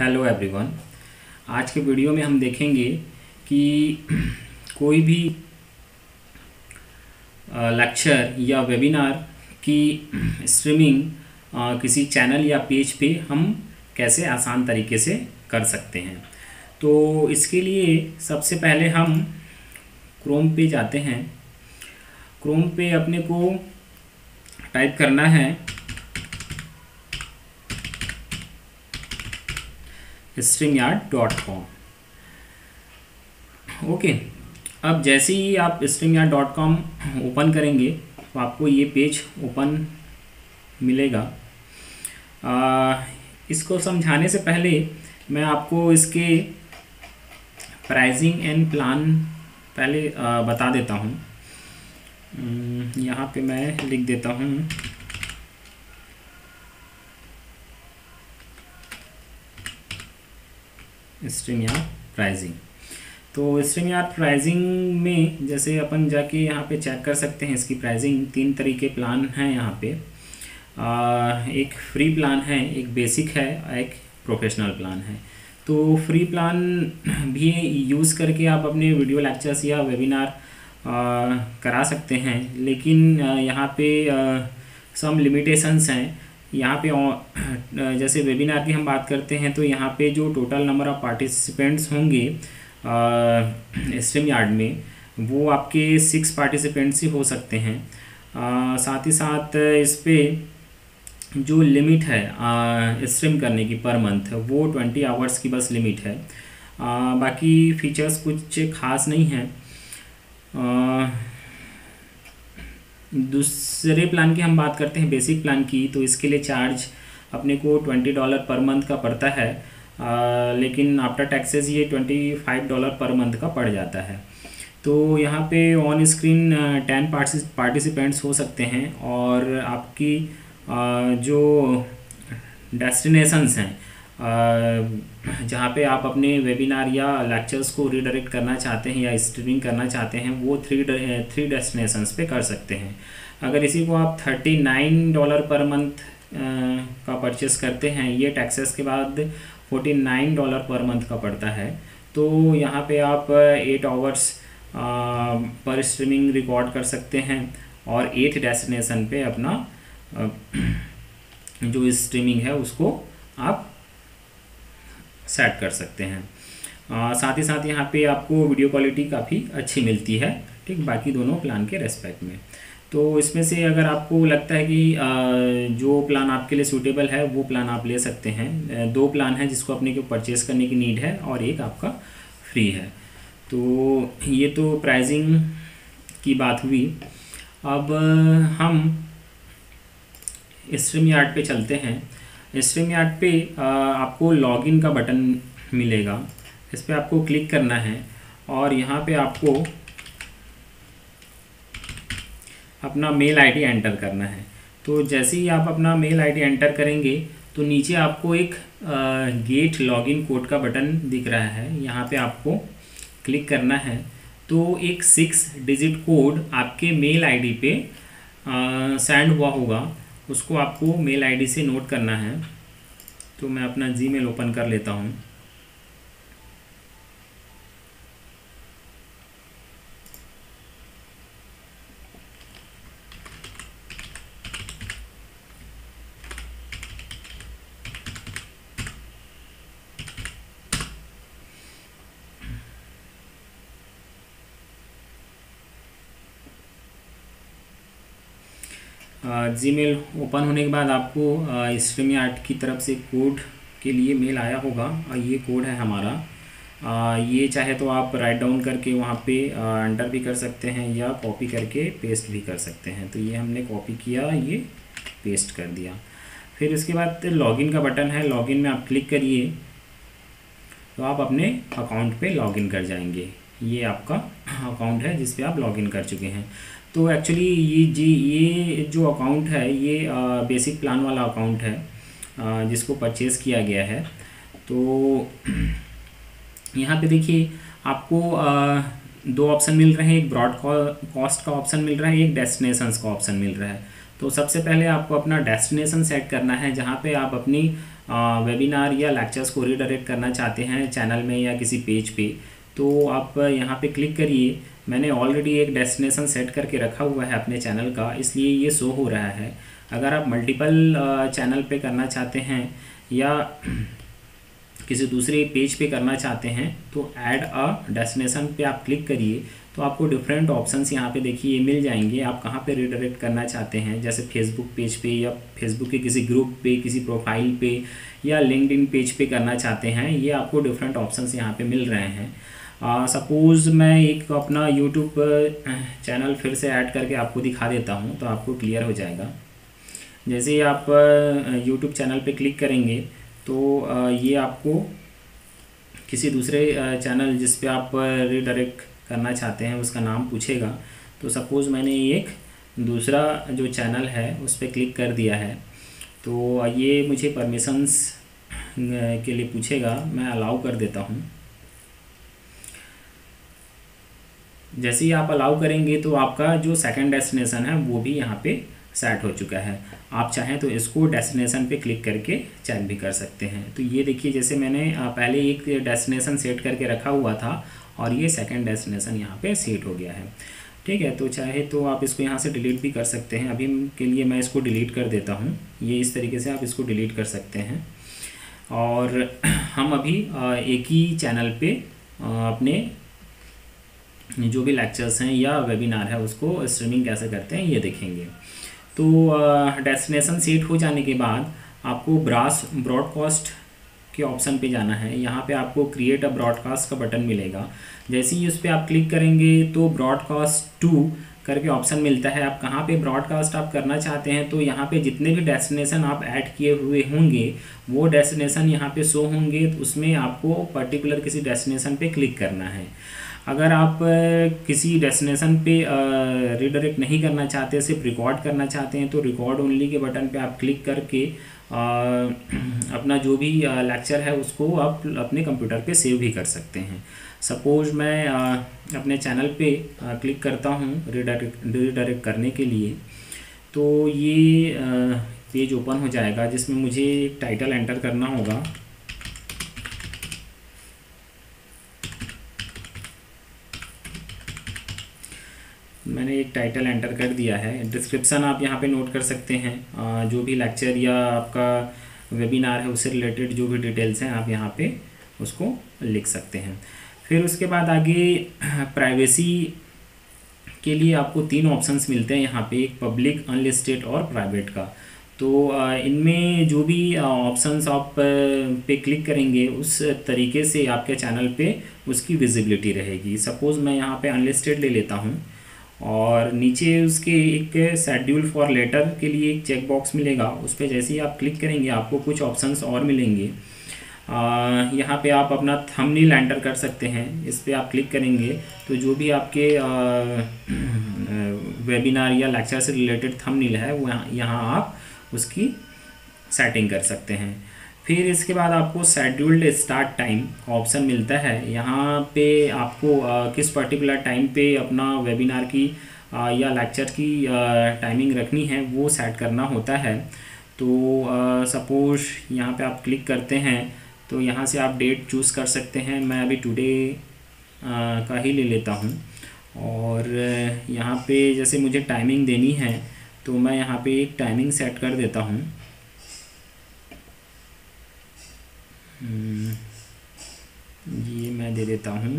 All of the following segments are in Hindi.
Hello everyone. आज के वीडियो में हम देखेंगे कि कोई भी लेक्चर या वेबिनार की स्ट्रीमिंग किसी चैनल या पेज पे हम कैसे आसान तरीके से कर सकते हैं। तो इसके लिए सबसे पहले हम क्रोम पे जाते हैं। क्रोम पे अपने को टाइप करना है StreamYard.com। ओके, अब जैसे ही आप StreamYard.com ओपन करेंगे तो आपको ये पेज ओपन मिलेगा। इसको समझाने से पहले मैं आपको इसके प्राइसिंग एंड प्लान पहले बता देता हूँ। यहाँ पे मैं लिख देता हूँ StreamYard प्राइसिंग। तो StreamYard प्राइसिंग में जैसे अपन जाके यहाँ पे चेक कर सकते हैं इसकी प्राइसिंग। 3 तरीके प्लान हैं यहाँ पे। एक फ्री प्लान है, एक बेसिक है, एक प्रोफेशनल प्लान है। तो फ्री प्लान भी यूज़ करके आप अपने वीडियो लेक्चर्स या वेबिनार करा सकते हैं, लेकिन यहाँ पे सम लिमिटेशंस हैं। यहाँ पे जैसे वेबिनार की हम बात करते हैं तो यहाँ पे जो टोटल नंबर ऑफ़ पार्टिसिपेंट्स होंगे StreamYard में, वो आपके 6 पार्टिसिपेंट्स ही हो सकते हैं। साथ ही साथ इस पे जो लिमिट है स्ट्रीम करने की पर मंथ, वो 20 आवर्स की बस लिमिट है। बाकी फीचर्स कुछ खास नहीं हैं। दूसरे प्लान की हम बात करते हैं बेसिक प्लान की, तो इसके लिए चार्ज अपने को $20 पर मंथ का पड़ता है, लेकिन आफ्टर टैक्सेस ये $25 पर मंथ का पड़ जाता है। तो यहाँ पे ऑन स्क्रीन 10 पार्टिसिपेंट्स हो सकते हैं, और आपकी जो डेस्टिनेशंस हैं जहाँ पे आप अपने वेबिनार या लेक्चर्स को रीडायरेक्ट करना चाहते हैं या स्ट्रीमिंग करना चाहते हैं, वो 3 डेस्टिनेशंस पे कर सकते हैं। अगर इसी को आप $39 पर मंथ का परचेस करते हैं, ये टैक्सेस के बाद $49 पर मंथ का पड़ता है। तो यहाँ पे आप 8 आवर्स पर स्ट्रीमिंग रिकॉर्ड कर सकते हैं, और 8 डेस्टिनेशन पे अपना जो स्ट्रीमिंग है उसको आप सेट कर सकते हैं। साथ ही साथ यहाँ पे आपको वीडियो क्वालिटी काफ़ी अच्छी मिलती है, ठीक, बाकी दोनों प्लान के रेस्पेक्ट में। तो इसमें से अगर आपको लगता है कि जो प्लान आपके लिए सूटेबल है वो प्लान आप ले सकते हैं। 2 प्लान हैं जिसको अपने को परचेज़ करने की नीड है, और एक आपका फ्री है। तो ये तो प्राइसिंग की बात हुई। अब हम StreamYard पे चलते हैं। StreamYard पे आपको लॉगिन का बटन मिलेगा, इस पर आपको क्लिक करना है, और यहाँ पे आपको अपना मेल आईडी एंटर करना है। तो जैसे ही आप अपना मेल आईडी एंटर करेंगे तो नीचे आपको एक गेट लॉगिन कोड का बटन दिख रहा है, यहाँ पे आपको क्लिक करना है। तो एक 6 डिजिट कोड आपके मेल आईडी पे सेंड हुआ होगा, उसको आपको मेल आईडी से नोट करना है। तो मैं अपना जीमेल ओपन कर लेता हूँ। जीमेल ओपन होने के बाद आपको StreamYard की तरफ से कोड के लिए मेल आया होगा, और ये कोड है हमारा। ये चाहे तो आप राइट डाउन करके वहाँ पे एंटर भी कर सकते हैं, या कॉपी करके पेस्ट भी कर सकते हैं। तो ये हमने कॉपी किया, ये पेस्ट कर दिया। फिर उसके बाद लॉगिन का बटन है, लॉगिन में आप क्लिक करिए तो आप अपने अकाउंट पे लॉगिन कर जाएंगे। ये आपका अकाउंट है जिस पे आप लॉगिन कर चुके हैं। तो एक्चुअली ये जो अकाउंट है ये बेसिक प्लान वाला अकाउंट है जिसको परचेज़ किया गया है। तो यहाँ पे देखिए आपको 2 ऑप्शन मिल रहे हैं, एक ब्रॉड कॉस्ट का ऑप्शन मिल रहा है, एक डेस्टिनेशंस का ऑप्शन मिल रहा है। तो सबसे पहले आपको अपना डेस्टिनेशन सेट करना है, जहाँ पे आप अपनी वेबिनार या लेक्चर्स को रीडायरेक्ट करना चाहते हैं चैनल में या किसी पेज पे, तो आप यहाँ पे क्लिक करिए। मैंने ऑलरेडी एक डेस्टिनेशन सेट करके रखा हुआ है अपने चैनल का, इसलिए ये शो हो रहा है। अगर आप मल्टीपल चैनल पे करना चाहते हैं या किसी दूसरे पेज पे करना चाहते हैं तो ऐड अ डेस्टिनेशन पे आप क्लिक करिए, तो आपको डिफरेंट ऑप्शंस यहाँ पे देखिए मिल जाएंगे। आप कहाँ पे रीडायरेक्ट करना चाहते हैं, जैसे फेसबुक पेज पे या फेसबुक के किसी ग्रुप पे, किसी प्रोफाइल पे या लिंक्डइन पेज पे करना चाहते हैं, ये आपको डिफरेंट ऑप्शंस यहाँ पे मिल रहे हैं। सपोज़ मैं एक अपना यूट्यूब चैनल फिर से ऐड करके आपको दिखा देता हूँ, तो आपको क्लियर हो जाएगा। जैसे ही आप यूट्यूब चैनल पे क्लिक करेंगे तो ये आपको किसी दूसरे चैनल जिस पे आप रीडायरेक्ट करना चाहते हैं उसका नाम पूछेगा। तो सपोज़ मैंने एक दूसरा जो चैनल है उस पर क्लिक कर दिया है, तो ये मुझे परमिशंस के लिए पूछेगा, मैं अलाउ कर देता हूँ। जैसे ही आप अलाउ करेंगे तो आपका जो सेकंड डेस्टिनेशन है वो भी यहाँ पे सेट हो चुका है। आप चाहें तो इसको डेस्टिनेशन पे क्लिक करके चेक भी कर सकते हैं। तो ये देखिए, जैसे मैंने पहले एक डेस्टिनेशन सेट करके रखा हुआ था और ये सेकंड डेस्टिनेशन यहाँ पे सेट हो गया है। ठीक है, तो चाहे तो आप इसको यहाँ से डिलीट भी कर सकते हैं। अभी के लिए मैं इसको डिलीट कर देता हूँ। ये इस तरीके से आप इसको डिलीट कर सकते हैं। और हम अभी एक ही चैनल पे अपने जो भी लेक्चर्स हैं या वेबिनार है उसको स्ट्रीमिंग कैसे करते हैं ये देखेंगे। तो डेस्टिनेशन सेट हो जाने के बाद आपको ब्रॉडकास्ट के ऑप्शन पे जाना है। यहाँ पे आपको क्रिएट अ ब्रॉडकास्ट का बटन मिलेगा। जैसे ही उस पर आप क्लिक करेंगे तो ब्रॉडकास्ट 2 करके ऑप्शन मिलता है। आप कहाँ पे ब्रॉडकास्ट आप करना चाहते हैं, तो यहाँ पे जितने भी डेस्टिनेशन आप ऐड किए हुए होंगे वो डेस्टिनेशन यहाँ पे शो होंगे। उसमें आपको पर्टिकुलर किसी डेस्टिनेशन पे क्लिक करना है। अगर आप किसी डेस्टिनेशन पे रीडायरेक्ट नहीं करना चाहते, सिर्फ रिकॉर्ड करना चाहते हैं, तो रिकॉर्ड ओनली के बटन पे आप क्लिक करके अपना जो भी लेक्चर है उसको आप अपने कंप्यूटर पे सेव भी कर सकते हैं। सपोज़ मैं अपने चैनल पे क्लिक करता हूँ रीडायरेक्ट करने के लिए, तो ये पेज ओपन हो जाएगा जिसमें मुझे एक टाइटल एंटर करना होगा। मैंने एक टाइटल एंटर कर दिया है। डिस्क्रिप्शन आप यहाँ पे नोट कर सकते हैं। जो भी लेक्चर या आपका वेबिनार है उससे रिलेटेड जो भी डिटेल्स हैं आप यहाँ पे उसको लिख सकते हैं। फिर उसके बाद आगे प्राइवेसी के लिए आपको 3 ऑप्शंस मिलते हैं यहाँ पे, एक पब्लिक, अनलिस्टेड और प्राइवेट का। तो इनमें जो भी ऑप्शंस आप पे क्लिक करेंगे उस तरीके से आपके चैनल पे उसकी विजिबिलिटी रहेगी। सपोज़ मैं यहाँ पे अनलिस्टेड ले लेता हूँ और नीचे उसके एक शेड्यूल फॉर लेटर के लिए एक चेक बॉक्स मिलेगा। उस पर जैसे ही आप क्लिक करेंगे आपको कुछ ऑप्शंस और मिलेंगे। यहाँ पे आप अपना थंबनेल एंटर कर सकते हैं। इस पर आप क्लिक करेंगे तो जो भी आपके वेबिनार या लेक्चर से रिलेटेड थंबनेल है वो यहाँ आप उसकी सेटिंग कर सकते हैं। फिर इसके बाद आपको शेड्यूल्ड स्टार्ट टाइम का ऑप्शन मिलता है। यहाँ पे आपको किस पर्टिकुलर टाइम पे अपना वेबिनार की या लेक्चर की टाइमिंग रखनी है वो सेट करना होता है। तो सपोज़ यहाँ पे आप क्लिक करते हैं तो यहाँ से आप डेट चूज़ कर सकते हैं। मैं अभी टुडे का ही ले लेता हूँ और यहाँ पे जैसे मुझे टाइमिंग देनी है तो मैं यहाँ पे एक टाइमिंग सेट कर देता हूँ। ये मैं दे देता हूँ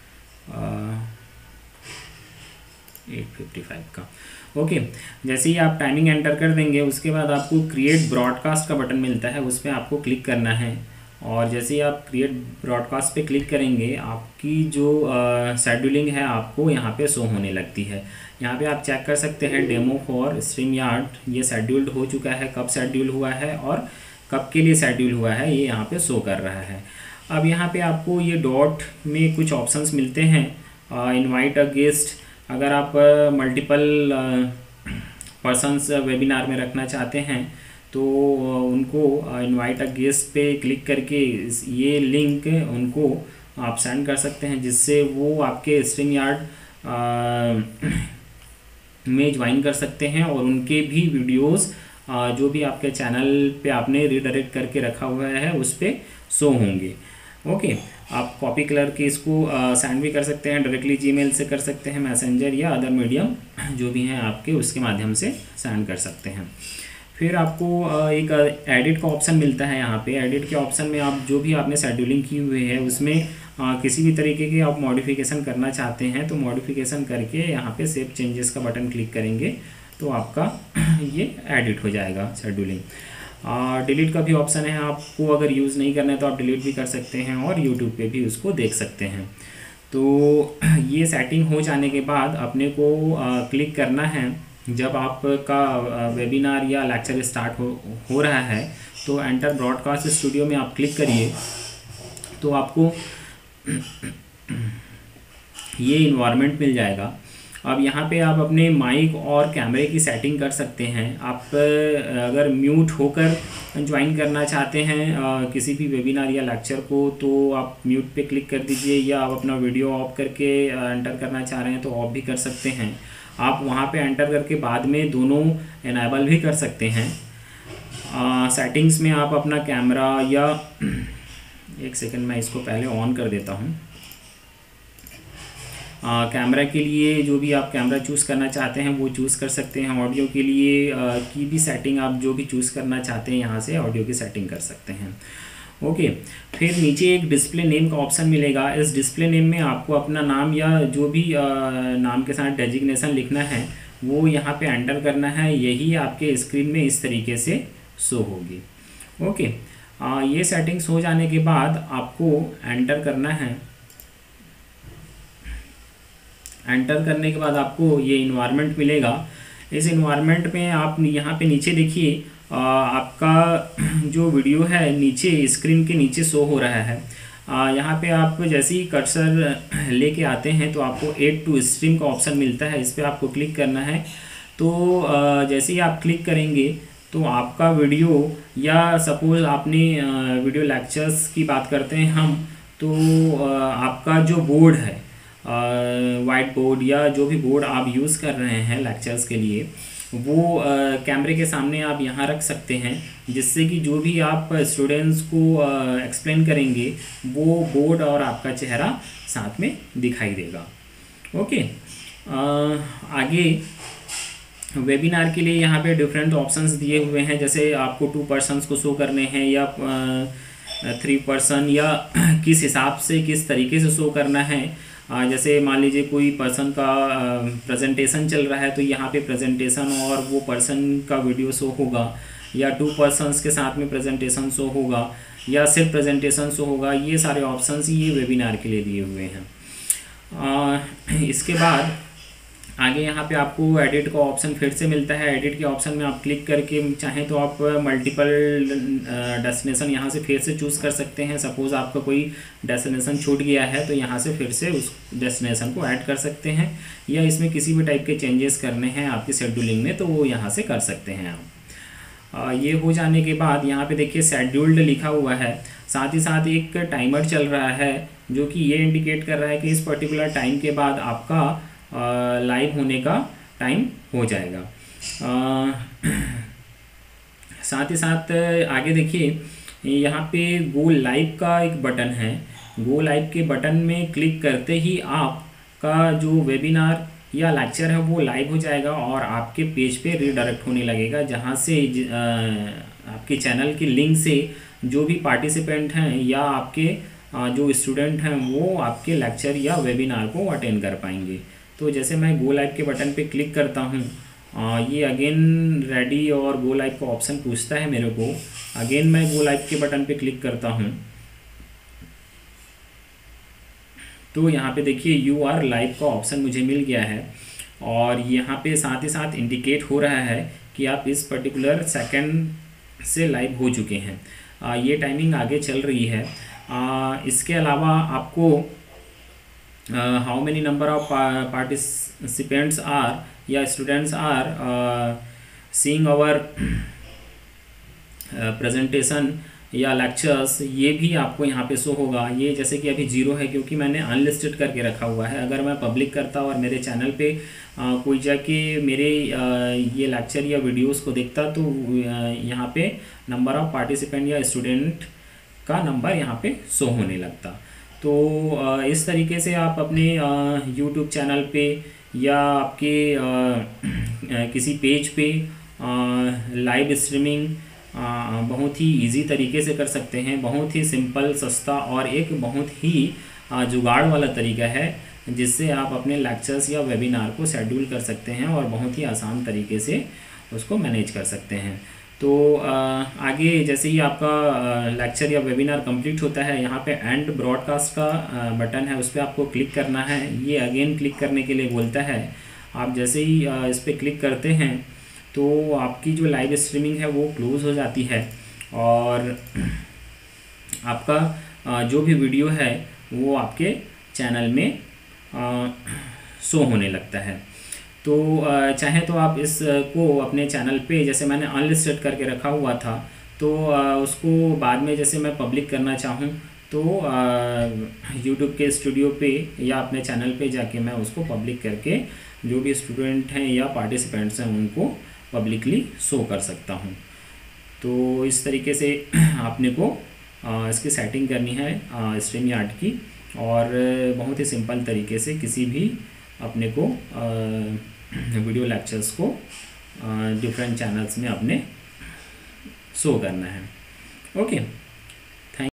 8:55 का। ओके, जैसे ही आप टाइमिंग एंटर कर देंगे उसके बाद आपको क्रिएट ब्रॉडकास्ट का बटन मिलता है, उस पर आपको क्लिक करना है। और जैसे ही आप क्रिएट ब्रॉडकास्ट पे क्लिक करेंगे आपकी जो शेड्यूलिंग है आपको यहाँ पे शो होने लगती है। यहाँ पे आप चेक कर सकते हैं डेमो फॉर स्ट्रीमयार्ड, ये शेड्यूल्ड हो चुका है, कब शेड्यूल हुआ है और कब के लिए शेड्यूल हुआ है ये यहाँ पे शो कर रहा है। अब यहाँ पे आपको ये डॉट में कुछ ऑप्शंस मिलते हैं। इनवाइट अ गेस्ट, अगर आप मल्टीपल पर्सन्स वेबिनार में रखना चाहते हैं तो उनको इनवाइट अ गेस्ट पे क्लिक करके ये लिंक उनको आप सेंड कर सकते हैं, जिससे वो आपके स्ट्रीमयार्ड में ज्वाइन कर सकते हैं और उनके भी वीडियोस जो भी आपके चैनल पे आपने रीडायरेक्ट करके रखा हुआ है उस पर शो होंगे। ओके, आप कॉपी कलर के इसको सेंड भी कर सकते हैं, डायरेक्टली जीमेल से कर सकते हैं, मैसेंजर या अदर मीडियम जो भी हैं आपके उसके माध्यम से सेंड कर सकते हैं। फिर आपको एक एडिट का ऑप्शन मिलता है यहाँ पे। एडिट के ऑप्शन में आप जो भी आपने शेड्यूलिंग की हुई है उसमें किसी भी तरीके के आप मॉडिफिकेशन करना चाहते हैं तो मॉडिफिकेशन करके यहाँ पे सेव चेंजेस का बटन क्लिक करेंगे तो आपका ये एडिट हो जाएगा शेड्यूलिंग। डिलीट का भी ऑप्शन है, आपको अगर यूज़ नहीं करना है तो आप डिलीट भी कर सकते हैं और यूट्यूब पे भी उसको देख सकते हैं। तो ये सेटिंग हो जाने के बाद अपने को क्लिक करना है, जब आपका वेबिनार या लेक्चर स्टार्ट हो रहा है तो एंटर ब्रॉडकास्ट स्टूडियो में आप क्लिक करिए तो आपको ये इन्वायरमेंट मिल जाएगा। अब यहाँ पे आप अपने माइक और कैमरे की सेटिंग कर सकते हैं। आप अगर म्यूट होकर ज्वाइन करना चाहते हैं किसी भी वेबिनार या लेक्चर को तो आप म्यूट पे क्लिक कर दीजिए, या आप अपना वीडियो ऑफ करके एंटर करना चाह रहे हैं तो ऑफ भी कर सकते हैं। आप वहाँ पे एंटर करके बाद में दोनों इनेबल भी कर सकते हैं। सेटिंग्स में आप अपना कैमरा या एक सेकंड मैं इसको पहले ऑन कर देता हूँ। कैमरा के लिए जो भी आप कैमरा चूज़ करना चाहते हैं वो चूज़ कर सकते हैं। ऑडियो के लिए की भी सेटिंग आप जो भी चूज़ करना चाहते हैं यहाँ से ऑडियो की सेटिंग कर सकते हैं। ओके, फिर नीचे एक डिस्प्ले नेम का ऑप्शन मिलेगा। इस डिस्प्ले नेम में आपको अपना नाम या जो भी नाम के साथ डेजिग्नेशन लिखना है वो यहाँ पे एंटर करना है। यही आपके स्क्रीन में इस तरीके से शो होगी। ओके, ये सेटिंग्स हो जाने के बाद आपको एंटर करना है। एंटर करने के बाद आपको ये इन्वायरमेंट मिलेगा। इस इन्वायरमेंट में आप यहाँ पे नीचे देखिए आपका जो वीडियो है नीचे स्क्रीन के नीचे शो हो रहा है। यहाँ पे आप जैसे ही कर्सर लेके आते हैं तो आपको ऐड टू स्ट्रीम का ऑप्शन मिलता है, इस पर आपको क्लिक करना है। तो जैसे ही आप क्लिक करेंगे तो आपका वीडियो या सपोज़ आपने वीडियो लेक्चर्स की बात करते हैं हम, तो आपका जो बोर्ड है वाइट बोर्ड या जो भी बोर्ड आप यूज़ कर रहे हैं लेक्चर्स के लिए वो कैमरे के सामने आप यहाँ रख सकते हैं, जिससे कि जो भी आप स्टूडेंट्स को एक्सप्लेन करेंगे वो बोर्ड और आपका चेहरा साथ में दिखाई देगा। ओके, आगे वेबिनार के लिए यहाँ पे डिफरेंट ऑप्शंस दिए हुए हैं। जैसे आपको 2 पर्सन्स को शो करने हैं या 3 पर्सन, या किस हिसाब से किस तरीके से शो करना है। जैसे मान लीजिए कोई पर्सन का प्रेजेंटेशन चल रहा है तो यहाँ पे प्रेजेंटेशन और वो पर्सन का वीडियो शो होगा, या 2 पर्सन्स के साथ में प्रेजेंटेशन शो होगा, या सिर्फ प्रेजेंटेशन शो होगा। ये सारे ऑप्शंस ये वेबिनार के लिए दिए हुए हैं। इसके बाद आगे यहाँ पे आपको एडिट का ऑप्शन फिर से मिलता है। एडिट के ऑप्शन में आप क्लिक करके चाहें तो आप मल्टीपल डेस्टिनेशन यहाँ से फिर से चूज़ कर सकते हैं। सपोज़ आपका कोई डेस्टिनेशन छूट गया है तो यहाँ से फिर से उस डेस्टिनेशन को ऐड कर सकते हैं, या इसमें किसी भी टाइप के चेंजेस करने हैं आपकी शेड्यूलिंग में तो वो यहाँ से कर सकते हैं आप। ये हो जाने के बाद यहाँ पे देखिए शेड्यूल्ड लिखा हुआ है, साथ ही साथ एक टाइमर चल रहा है जो कि ये इंडिकेट कर रहा है कि इस पर्टिकुलर टाइम के बाद आपका लाइव होने का टाइम हो जाएगा। साथ ही साथ आगे देखिए यहाँ पे गो लाइव का एक बटन है। गो लाइव के बटन में क्लिक करते ही आपका जो वेबिनार या लेक्चर है वो लाइव हो जाएगा और आपके पेज पे रीडायरेक्ट होने लगेगा, जहाँ से आपके चैनल की लिंक से जो भी पार्टिसिपेंट हैं या आपके जो स्टूडेंट हैं वो आपके लेक्चर या वेबिनार को अटेंड कर पाएंगे। तो जैसे मैं गो लाइव के बटन पे क्लिक करता हूँ, ये अगेन रेडी और गो लाइव का ऑप्शन पूछता है मेरे को। अगेन मैं गो लाइव के बटन पे क्लिक करता हूँ तो यहाँ पे देखिए यू आर लाइव का ऑप्शन मुझे मिल गया है, और यहाँ पे साथ ही साथ इंडिकेट हो रहा है कि आप इस पर्टिकुलर सेकंड से लाइव हो चुके हैं। ये टाइमिंग आगे चल रही है। इसके अलावा आपको how many number of participants are या students are seeing our presentation या लेक्चर्स, ये भी आपको यहाँ पे शो होगा। ये जैसे कि अभी 0 है क्योंकि मैंने अनलिस्टेड करके रखा हुआ है। अगर मैं पब्लिक करता और मेरे चैनल पे कोई जाके मेरे ये लेक्चर या वीडियोस को देखता तो यहाँ पे नंबर ऑफ़ पार्टिसिपेंट या स्टूडेंट का नंबर यहाँ पे शो होने लगता। तो इस तरीके से आप अपने यूट्यूब चैनल पे या आपके किसी पेज पे लाइव स्ट्रीमिंग बहुत ही इजी तरीके से कर सकते हैं। बहुत ही सिंपल, सस्ता और एक बहुत ही जुगाड़ वाला तरीका है जिससे आप अपने लेक्चर्स या वेबिनार को शेड्यूल कर सकते हैं और बहुत ही आसान तरीके से उसको मैनेज कर सकते हैं। तो आगे जैसे ही आपका लेक्चर या वेबिनार कंप्लीट होता है, यहाँ पे एंड ब्रॉडकास्ट का बटन है, उस पर आपको क्लिक करना है। ये अगेन क्लिक करने के लिए बोलता है। आप जैसे ही इस पर क्लिक करते हैं तो आपकी जो लाइव स्ट्रीमिंग है वो क्लोज़ हो जाती है और आपका जो भी वीडियो है वो आपके चैनल में शो होने लगता है। तो चाहे तो आप इसको अपने चैनल पे, जैसे मैंने अनलिस्टेड करके रखा हुआ था, तो उसको बाद में जैसे मैं पब्लिक करना चाहूँ तो यूट्यूब के स्टूडियो पे या अपने चैनल पे जाके मैं उसको पब्लिक करके जो भी स्टूडेंट हैं या पार्टिसिपेंट्स हैं उनको पब्लिकली शो कर सकता हूँ। तो इस तरीके से आपने को इसकी सेटिंग करनी है StreamYard की, और बहुत ही सिंपल तरीके से किसी भी अपने को वीडियो लेक्चर्स को डिफरेंट चैनल्स में अपने शो करना है। ओके।